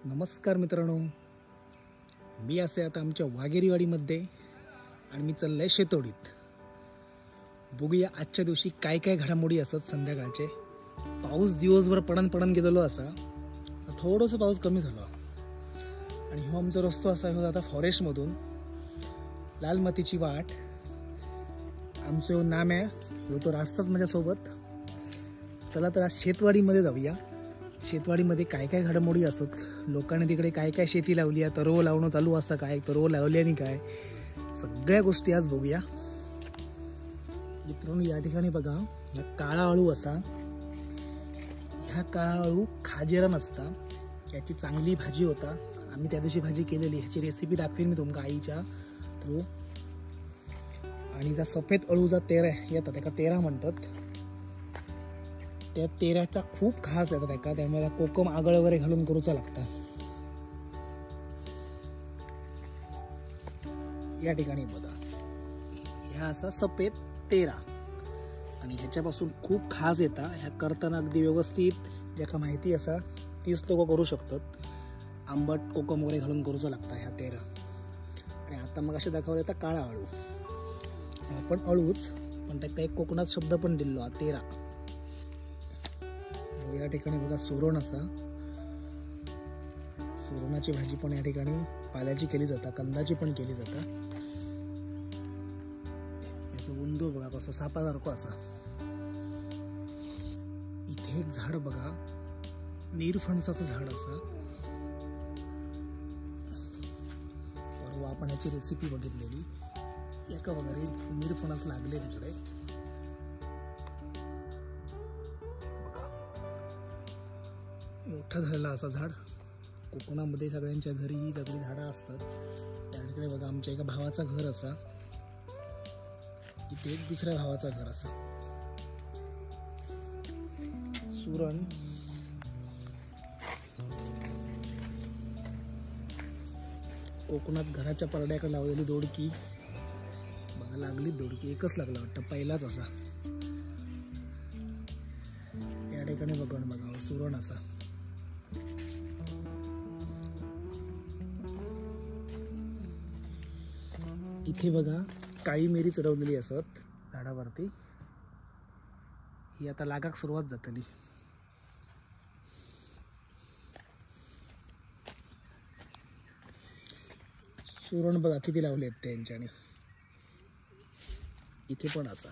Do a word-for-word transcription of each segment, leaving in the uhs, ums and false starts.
नमस्कार मित्रांनो, मी असे आता आमच्या वाघेरीवाडीमध्ये आणि मी चाललंय शेतोडीत. बघूया आजच्या दिवशी काय काय घडामोडी असत. संध्याकाळचे पाऊस दिवसभर पडन पडन गेलेलो असा, थोडंसं पाऊस कमी झाला आणि हो आमचा रस्तो असा हो आता फॉरेस्टमधून लाल मातीची वाट. आमचं नाम आहे हो तो रास्ताच माझ्यासोबत. चला तर आज शेतवाडीमध्ये जाऊया. शेतवाडीमध्ये काय काय घडामोडी असत, लोकांनी तिकडे काय काय शेती लावली आहे, तरव लावणं चालू असं काय, तरव लावली आणि काय, सगळ्या गोष्टी आज बघूया मित्रांनो. या ठिकाणी बघा, या काळा अळू असा, ह्या काळा अळू खाजेरा नसता, याची चांगली भाजी होता. आम्ही त्या दिवशी भाजी केलेली, ह्याची रेसिपी दाखवेन मी तुमका आईच्या थ्रू. आणि जा सफेद अळूचा तेरा येतात त्याका तेरा म्हणतात, त्या तेराचा खूप खास येतात त्याका, त्यामुळे कोकम आगळ वगैरे घालून करूचा लागता. या ठिकाणी बघा, ह्या असा सफेद तेरा आणि ह्याच्यापासून खूप खास येता. ह्या करताना अगदी व्यवस्थित ज्याका माहिती असा तीच लोक करू शकतात. आंबट कोकम वगैरे घालून करूचा लागता ह्या तेरा. आणि आता मग असे दाखवले आता काळा अळू, आपण अळूच पण त्याचा एक कोकणात शब्द पण दिलो हा तेरा. या ठिकाणी बघा सुरण असा, सुरणाची भाजी पण या ठिकाणी पाल्याची केली जाता, कंदाची पण केली जाता. याचं उंदो बघा कसं सापासारखं असा. इथे एक झाड बघा, नीरफणसाचं झाड असा. परवा आपण याची रेसिपी बघितलेली. एका वगैरे नीरफणस लागले तिकडे. मोठा झालेला असा झाड. कोकणामध्ये सगळ्यांच्या घरी ही दगडी झाडं असतात. त्या ठिकाणी बघा आमच्या एका भावाचा घर असा, इथे एक दुसऱ्या भावाचा घर असा. सुरण कोकणात घराच्या परड्याकडे लावलेली दोडकी बघा, लागली दोडकी, एकच लागला वाटतं, पहिलाच असा. या ठिकाणी बघा बघा सुरण असा. इथे बघा काळी मिरी चढवलेली असत झाडावरती, ही आता लागाक सुरुवात जातली. सुरण बघा किती लावले आहेत त्यांच्याने. इथे पण असा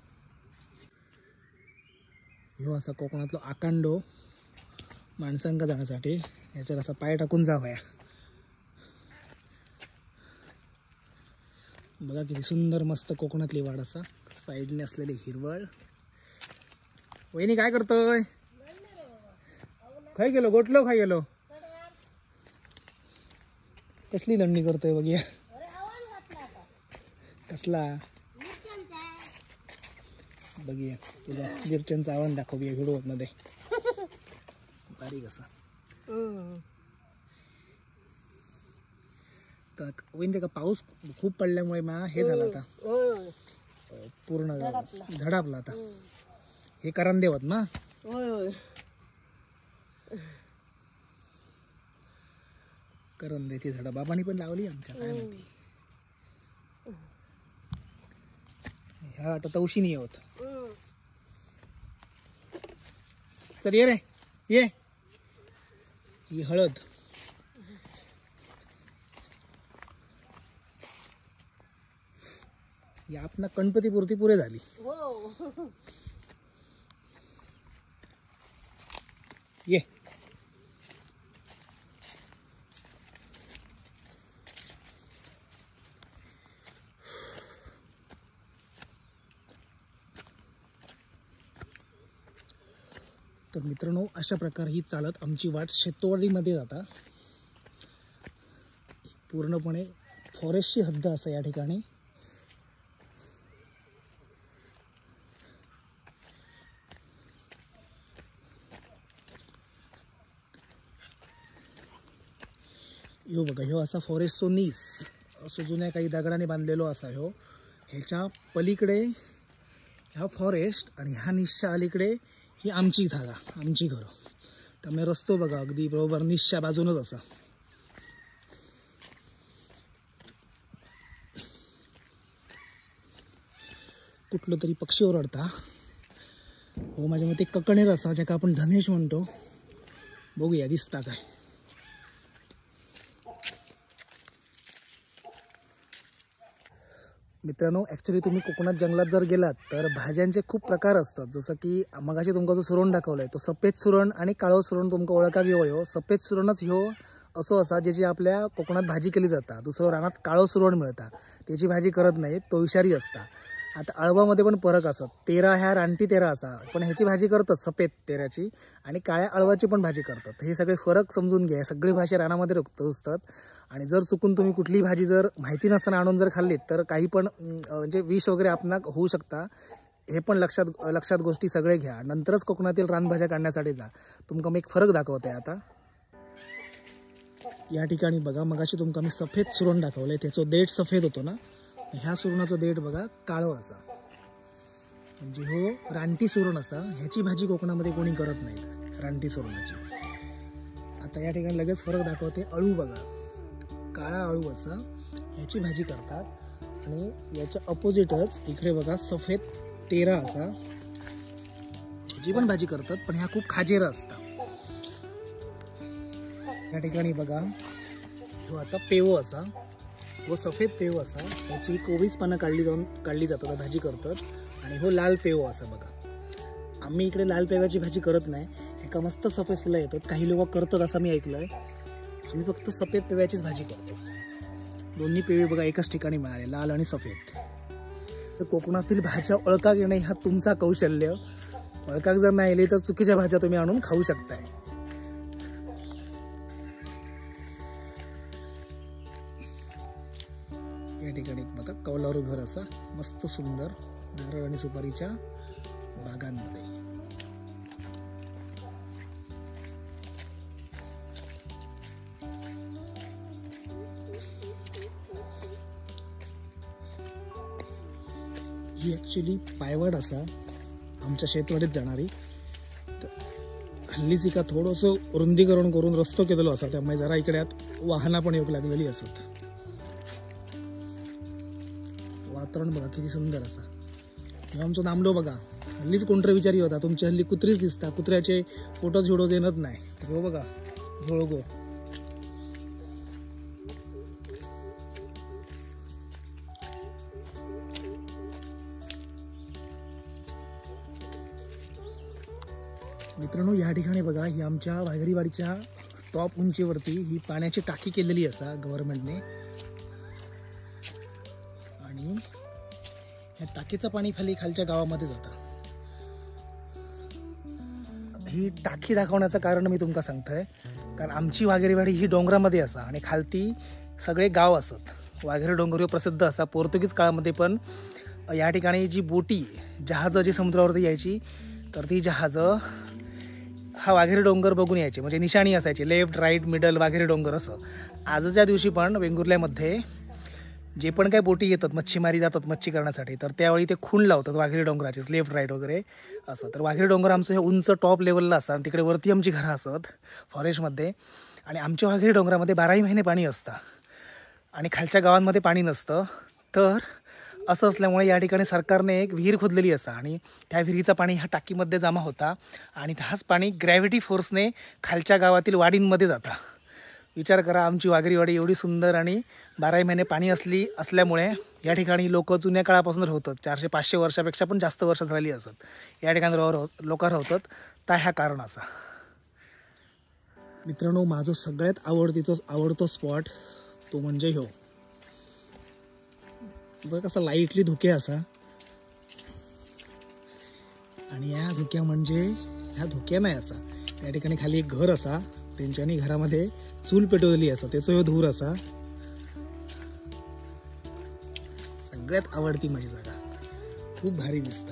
ह्यो असा कोकणातलो आकांडो माणसांका जाण्यासाठी याच्यावर असा पाय टाकून जावया. बघा किती सुंदर मस्त कोकणातली वाड असा, साईडने असलेली हिरवळ. वहिनी काय करतोय? खाय गेलो गोटलो खाय गेलो. कसली दंडी करतोय बघूया. कसला बघूया, तुझा मिरच्यांचा आव्हान दाखवूया व्हिडिओ मध्ये. बारीक असा तर वहिनी, का पाऊस खूप पडल्यामुळे मा हे झालं आता पूर्ण झडापला आता. हे करण देवत ना, करंद्याची झाडं बाबांनी पण लावली आमच्या, काय माहिती. ह्या आता तवशी नाही होत. चल ये रे ये. ही हळद, या आपला गणपती पुरती पुरे झाली. ये तर मित्रांनो, अशा प्रकारे ही चालत आमची वाट शेतवाडीमध्ये जाता. पूर्णपणे फॉरेस्टची हद्द असं या ठिकाणी. ह्यो बघा, ह्यो असा फॉरेस्टचो नीस असो, जुन्या काही दगडाने बांधलेलो असा ह्यो. ह्याच्या पलीकडे ह्या फॉरेस्ट आणि ह्या नीसच्या अलीकडे ही आमची जागा, आमची घरं. त्यामुळे रस्तो बघा अगदी बरोबर निशच्या बाजूनच असा. कुठलं तरी पक्षी ओरडता. हो माझ्या मते ककणेर असा ज्याका आपण धनेश म्हणतो. बघूया दिसता काय. मित्रांनो ॲक्च्युली तुम्ही कोकणात जंगलात जर गेलात तर भाज्यांचे खूप प्रकार असतात. जसं की मगाशी तुमका जो सुरण दाखवलाय तो सफेद सुरण आणि काळो सुरण तुमका ओळखा घेऊ ह्यो. सफेद सुरणच ह्यो असो असा ज्याची आपल्या कोकणात भाजी केली जाता. दुसरं रानात काळो सुरण मिळता त्याची भाजी करत नाही, तो विषारी असता. आता अळवामध्ये पण फरक असतात. तेरा ह्या रानटी तेरा असा पण ह्याची भाजी करतात सफेद तेराची आणि काळ्या अळवाची पण भाजी करतात. हे सगळे फरक समजून घ्या. सगळी भाषा रानामध्ये रुजतात आणि जर चुकून तुम्ही कुठली भाजी जर माहिती नसताना आणून जर खाल्लीत तर काही पण म्हणजे विष वगैरे आपणाक होऊ शकता. हे पण लक्षात लक्षात गोष्टी सगळे घ्या. नंतरच कोकणातील रानभाज्या काढण्यासाठी जा. तुमका मी एक फरक दाखवते. आता या ठिकाणी बघा मगाशी तुमका मी सफेद सुरण दाखवलंय त्याचा देठ सफेद होतो ना. ह्या सुरणाचा देठ बघा काळो असा म्हणजे हो रानटी सुरण असा. ह्याची भाजी कोकणामध्ये कोणी करत नाही रानटी सुरणाची. आता या ठिकाणी लगेच फरक दाखवते. अळू बघा काळा अळू असा ह्याची भाजी करतात आणि याच्या अपोजिटच इकडे बघा सफेद तेरा असा ह्याची पण भाजी करतात पण ह्या खूप खाजेरा असतात. या ठिकाणी बघा हो आता पेवो असा व सफेद पेव असा ह्याची कोवीस पानं काढली जाऊन काढली जातात भाजी करतात आणि हो लाल पेव असा बघा. आम्ही इकडे लाल पेव्याची भाजी करत नाही. एका मस्त सफेद फुलं येतात काही लोक करतात असं मी ऐकलंय. आम्ही फक्त सफेद पेव्याचीच भाजी करतो. दोन्ही पेवे बघा एकाच ठिकाणी मिळाले लाल आणि सफेद. तर कोकणातील भाज्या ओळखा घेणे हा तुमचा कौशल्य. ओळखाक जर नाही आली तर चुकीच्या भाज्या तुम्ही आणून खाऊ शकताय. या ठिकाणी बघा कौलारू घर असा मस्त सुंदर नारळ आणि सुपारीच्या बागांमध्ये. ही ॲक्च्युली पायवाड असा आमच्या शेतवाडीत जाणारी. हल्लीच एका थोडंसं रुंदीकरण करून रस्तो केलेलो असा त्यामुळे जरा इकडे वाहना पण येऊ लागलेली असत. वातावरण बघा किती सुंदर असा. आमचं नामडो बघा हल्लीच कोणतरी विचारी होता तुमची हल्ली कुत्रीच दिसता. कुत्र्याचे फोटोज व्हिडिओज येणत नाही. हो बघा झोळगो. मित्रांनो या ठिकाणी बघा ही आमच्या वाघेरीवाडीच्या टॉप उंचीवरती ही पाण्याची टाकी केलेली असा गव्हर्नमेंटने आणि ह्या टाकीचं पाणी खाली खालच्या गावामध्ये जातं. ही टाकी दाखवण्याचं कारण मी तुमका सांगतोय कारण आमची वाघेरीवाडी ही डोंगरामध्ये असा आणि खालती सगळे गाव असत. वाघेरी डोंगर प्रसिद्ध असा. पोर्तुगीज काळामध्ये पण या ठिकाणी जी बोटी जहाजं जी समुद्रावरती यायची तर ती जहाजं हा वाघेरी डोंगर बघून यायचे म्हणजे निशाणी असायची लेफ्ट राईट मिडल वाघेरी डोंगर असं. आजच्या दिवशी पण वेंगुर्ल्यामध्ये जे पण काही बोटी येतात मच्छीमारी जातात मच्छी करण्यासाठी तर त्यावेळी ते खूण लावतात वाघेरी डोंगराचे लेफ्ट राईट वगैरे असं. तर वाघेरी डोंगर आमचं हे उंच टॉप लेवलला असतं आणि तिकडे वरती आमची घरं असत फॉरेस्टमध्ये. आणि आमच्या वाघेरी डोंगरामध्ये बाराही महिने पाणी असतं आणि खालच्या गावांमध्ये पाणी नसतं. तर असं असल्यामुळे या ठिकाणी सरकारने एक विहीर खोदलेली असा आणि त्या विहिरीचं पाणी ह्या टाकीमध्ये जमा होता आणि हाच पाणी ग्रॅव्हिटी फोर्सने खालच्या गावातील वाडींमध्ये जाता. विचार करा आमची वाघेरीवाडी एवढी सुंदर आणि बाराही महिने पाणी असली असल्यामुळे या ठिकाणी लोक जुन्या काळापासून राहतात. चारशे पाचशे वर्षापेक्षा पण जास्त वर्ष झाली असत या ठिकाणी लोक राहतात. तर ह्या कारण असा. मित्रांनो माझा सगळ्यात आवडतीतो आवडतो स्पॉट तो म्हणजे ह्यो बघ कसा लाईटली धुके असा आणि या धुक्या म्हणजे ह्या धुक्या नाही असा. या ठिकाणी खाली एक घर असा त्यांच्यानी घरामध्ये चूल पेटवलेली असा त्याचा ह्यो धूर असा. सगळ्यात आवडती माझी जागा. खूप भारी दिसता.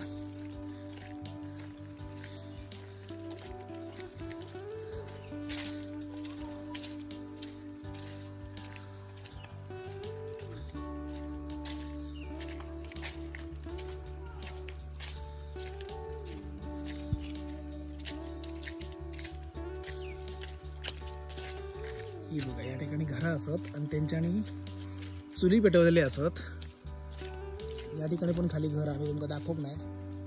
ही बघा या ठिकाणी घरं असत आणि त्यांच्यानी चुली पेटवलेले असत. या ठिकाणी पण खाली घर आम्ही तुमका दाखवत नाही.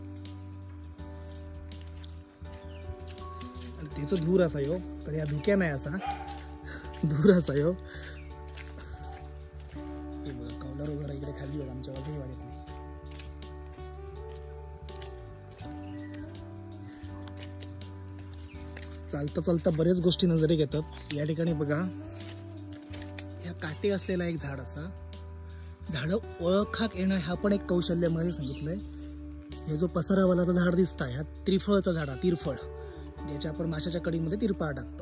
आणि त्याचं धूर असा यो, तर या धुक्या नाही असा धूर असा यो. हे बघा कौलारू घर इकडे खाली होत आमच्या वाघेरीवाडीतली. चालता चालता बरेच गोष्टी नजरेत येतात. या ठिकाणी बघा ह्या काटे असलेला एक झाड असा, झाड ओळखाक येणं हा पण एक कौशल्य मध्ये सांगितलंय. हे जो पसारावालाचा झाड दिसताय हा त्रिफळचा झाड, तिरफळ, ज्याच्या आपण माशाच्या कढीमध्ये तिरपाळ टाकतो.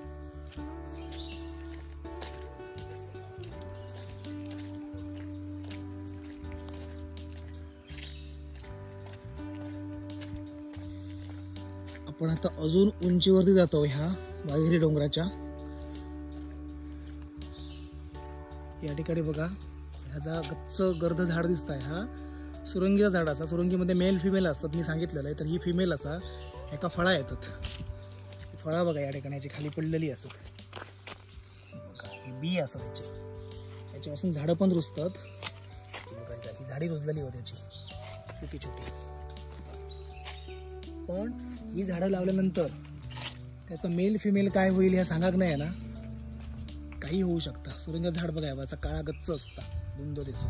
आपण आता अजून उंचीवरती जातो ह्या वाघेरी डोंगराच्या. या ठिकाणी बघा ह्याचा गच्च गर्द झाड दिसत आहे. हा सुरंगीचा झाड असा, सुरंगीमध्ये मेल फिमेल असतात मी सांगितलेलं आहे. तर ही फिमेल असा एका फळा येतात. फळा बघा या ठिकाणी याची खाली पडलेली असत. बघा ही बी असं त्याची, याच्यापासून झाडं पण रुजतात. बघा ही झाडी रुजलेली होती त्याची छोटी छोटी. पण ही झाडं लावल्यानंतर त्याचं मेल फिमेल काय होईल ह्या सांगाक नाही ना, काही होऊ शकतं. सुरंगाचं झाड बघा असा काळा गच्च असता बुंदो त्याचं.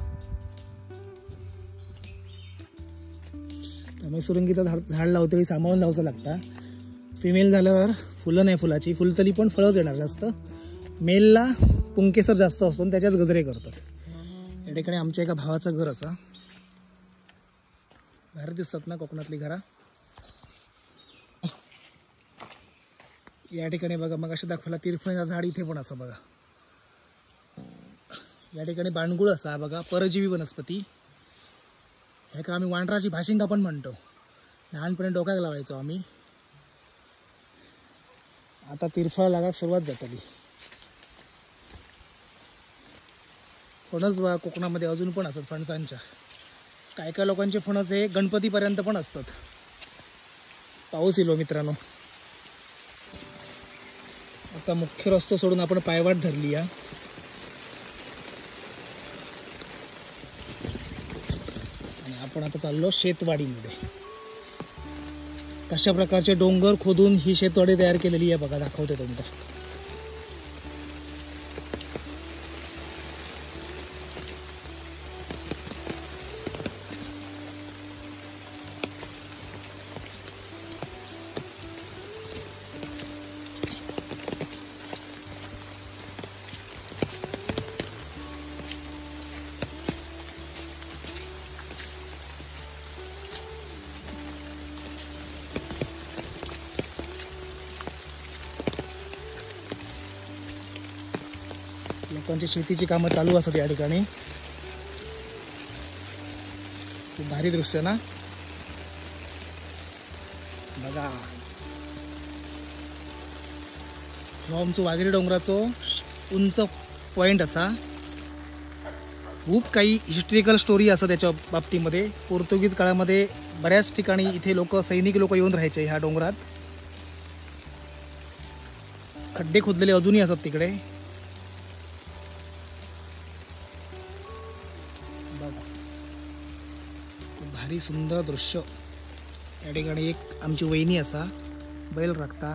त्यामुळे सुरंगीचं झाड झाड लावते सांभाळून लावचं लागतं. फिमेल झाल्यावर फुलं नाही फुलाची, फुलतली पण फळच येणार जास्त. मेलला पुंकेसर जास्त असतो आणि त्याच्याच गजरे करतात. या ठिकाणी आमच्या एका भावाचं घर असा, घर दिसतात ना कोकणातली घरा. या ठिकाणी बघा मग अशा दाखवला तिरफळीचा झाड इथे पण असं बघा. या ठिकाणी बाणगुळ असा बघा, परजीवी वनस्पती. हे का आम्ही वांडराची भाशिंगा पण म्हणतो. लहानपणी डोक्यात लावायचो आम्ही. आता तिरफळ लागाक सुरुवात झाली. फणस बघा कोकणामध्ये अजून पण असतात फणसांच्या. काय काय लोकांचे फणस हे गणपतीपर्यंत पण असतात. पाऊस येलो मित्रांनो. आता मुख्य रस्तो सोडून आपण पायवाट धरली या. आणि आपण आता चाललो शेतवाडीमध्ये. कशा प्रकारचे डोंगर खोदून ही शेतवाडी तयार केलेली आहे बघा, दाखवते तुमका. लोकांची शेतीची कामं चालू असतात या ठिकाणी. खूप भारी दृश्य ना बघा. हो आमचं वाघेरी डोंगराचो उंच पॉइंट असा. खूप काही हिस्ट्रिकल स्टोरी असं त्याच्या बाबतीमध्ये. पोर्तुगीज काळामध्ये बऱ्याच ठिकाणी इथे लोक सैनिक लोक येऊन राहायचे ह्या डोंगरात. खड्डे खोदलेले अजूनही असतात तिकडे बघा. खूप भारी सुंदर दृश्य. या ठिकाणी एक आमची वहिनी असा बैल राखता.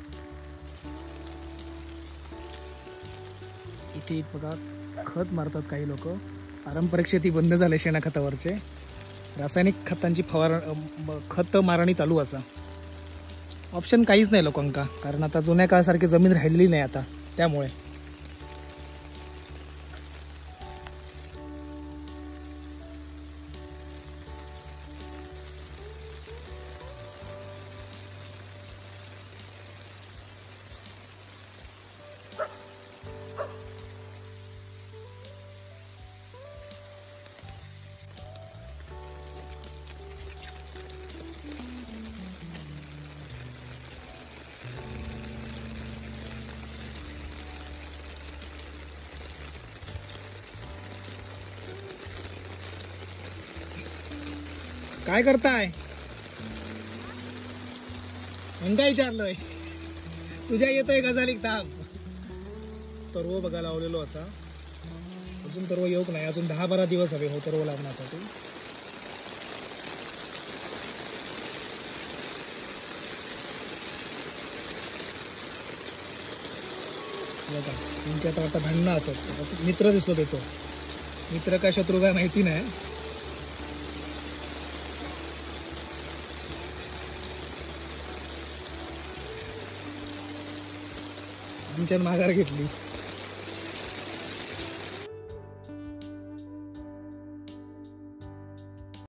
इथे बघा खत मारतात काही लोक. पारंपरिक शेती बंद झाले शेणाखतावरचे. रासायनिक खतांची फवार खत मारणी चालू असा. ऑप्शन काहीच नाही लोकांका, कारण आता जुन्या काळासारखी जमीन राहिलेली नाही आता. त्यामुळे काय करताय? काय विचारलोय? तुझ्या येतोय गजालिक ताप. तरवो बघा लावलेलो असा. अजून तरवो येऊक नाही, अजून दहा बारा दिवस हवे हो तरवो लागण्यासाठी. बघा त्यांची आता आता भांडणं असत. मित्र दिसतो त्याचो, मित्र काय शत्रू काय माहिती नाही. आमच्यान माघार घेतली.